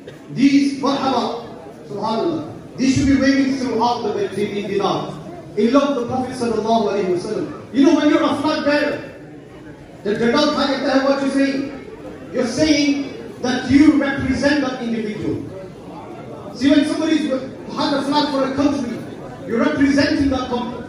These, marhaba, subhanallah, these should be waving throughout the dinar. In love of the Prophet sallallahu alaihi wasallam. You know, when you're a flag bearer, the Jaloos, what you're saying? You're saying that you represent that individual. See, when somebody's had a flag for a country, you're representing that